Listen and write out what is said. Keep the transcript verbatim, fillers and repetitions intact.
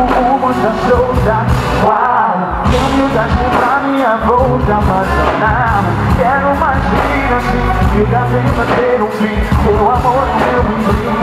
rumo já solta. Uau, que humildade pra minha volta apaixonar. Quero mais vida assim, vida vem bater um fim. Pelo amor do meu menino.